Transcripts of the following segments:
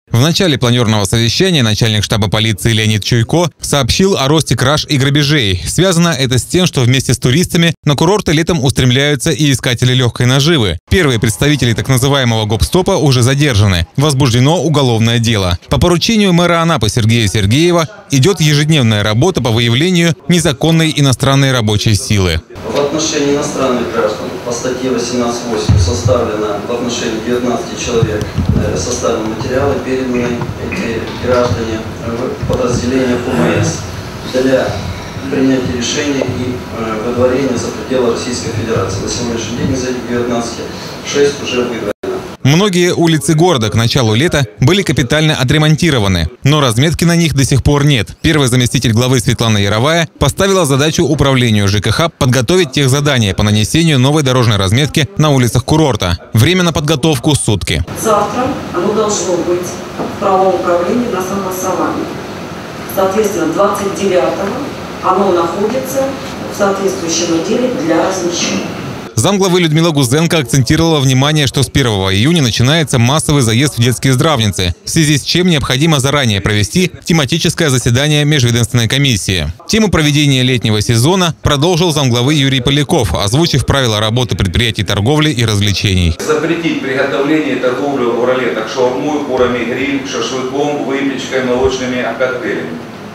В начале планерного совещания начальник штаба полиции Леонид Чуйко сообщил о росте краж и грабежей. Связано это с тем, что вместе с туристами на курорты летом устремляются и искатели легкой наживы. Первые представители так называемого гоп-стопа уже задержаны. Возбуждено уголовное дело. По поручению мэра Анапы Сергея Сергеева идет ежедневная работа по выявлению незаконной иностранной рабочей силы. В отношении иностранных граждан по статье 18.8 составлено в отношении 19 человек составлены материалы, переданы эти граждане в подразделение ФМС для принятия решения и выдворения за пределы Российской Федерации. На сегодняшний день из этих 19 6 уже выдворено. Многие улицы города к началу лета были капитально отремонтированы, но разметки на них до сих пор нет. Первый заместитель главы Светлана Яровая поставила задачу управлению ЖКХ подготовить техзадания по нанесению новой дорожной разметки на улицах курорта. Время на подготовку – сутки. Завтра оно должно быть в правом управлении на согласовании. Соответственно, 29-го оно находится в соответствующем отделе для размещения. Замглавы Людмила Гузенко акцентировала внимание, что с 1 июня начинается массовый заезд в детские здравницы, в связи с чем необходимо заранее провести тематическое заседание межведомственной комиссии. Тему проведения летнего сезона продолжил замглавы Юрий Поляков, озвучив правила работы предприятий торговли и развлечений. Запретить приготовление и торговлю в ролетах шаурмой, курами, гриль, шашлыком, выпечкой, молочными коктейлями.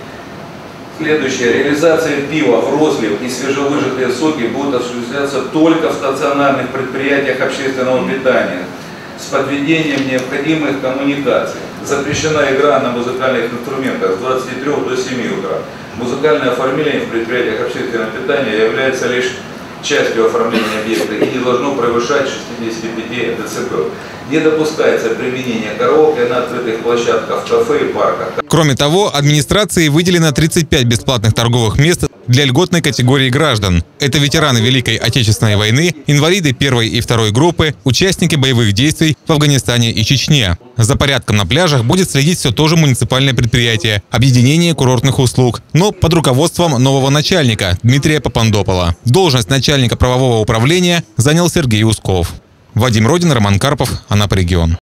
Следующее. Реализация пива в розлив и свежевыжатые соки будут осуществляться только в стационарных предприятиях общественного питания с подведением необходимых коммуникаций. Запрещена игра на музыкальных инструментах с 23 до 7 утра. Музыкальное оформление в предприятиях общественного питания является лишь частью оформления объекта и не должно превышать 65 дБ. Не допускается применение караоке на открытых площадках, в кафе и парках. Кроме того, администрации выделено 35 бесплатных торговых мест для льготной категории граждан. Это ветераны Великой Отечественной войны, инвалиды первой и второй группы, участники боевых действий в Афганистане и Чечне. За порядком на пляжах будет следить все то же муниципальное предприятие – Объединение курортных услуг, но под руководством нового начальника Дмитрия Попандопола. Должность начальника правового управления занял Сергей Усков. Вадим Родин, Роман Карпов, Анапа регион.